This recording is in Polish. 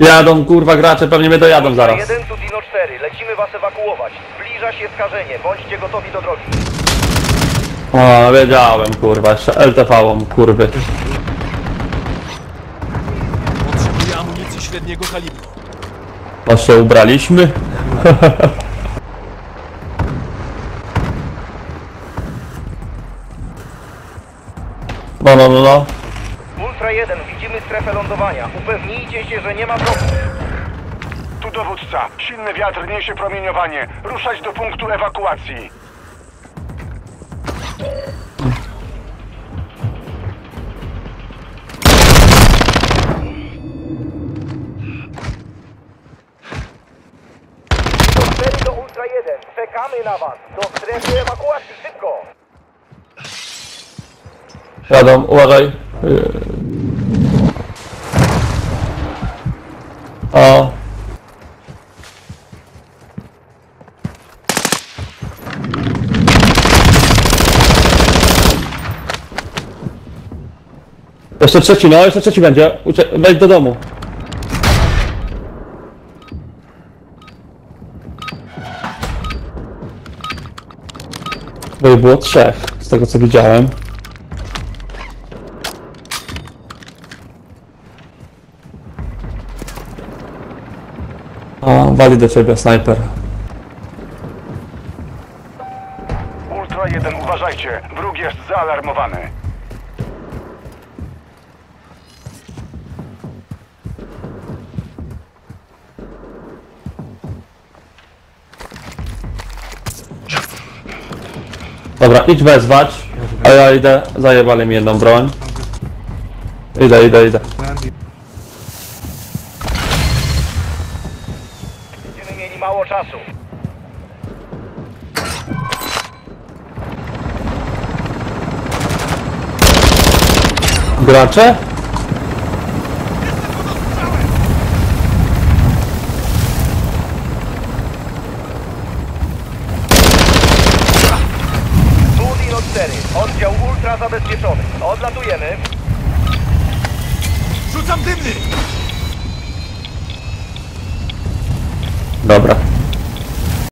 Jadą kurwa gracze, pewnie mnie dojadą zaraz. 1 tu Dino 4, lecimy was ewakuować. Zbliża się skażenie, bądźcie gotowi do drogi. O, wiedziałem kurwa, jeszcze LTV-om kurwy. Potrzebuję amunicji średniego kalibru. To się ubraliśmy. No. Ultra 1, widzimy strefę lądowania. Upewnijcie się, że nie ma wrogów. Tu dowódca. Silny wiatr niesie promieniowanie. Ruszać do punktu ewakuacji. Do Ultra 1, czekamy na was. Do strefy ewakuacji, szybko. Jadą, uważaj. O. Jeszcze trzeci, no, jeszcze trzeci będzie. Wejdź do domu. Bo było trzech, z tego co widziałem. O, wali do ciebie snajper. Ultra 1, uważajcie. Wróg jest zaalarmowany. Dobra, idź wezwać, a ja idę, zajebali mi jedną broń. Idę. Będziemy mieli mało czasu. Gracze? Tu Dino 4, oddział Ultra zabezpieczony. Odlatujemy. Rzucam dymny! Dobra.